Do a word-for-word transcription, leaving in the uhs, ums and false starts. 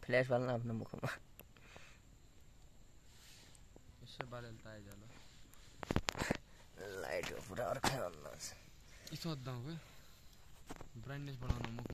flash बाल्न आफ्नो मुखमा यसो बालेल ताइ जाला लाइट पुरा अर्कै भन्नुहुन्छ यसो अद्दाउ के ब्राइटनेस बढाउन मुख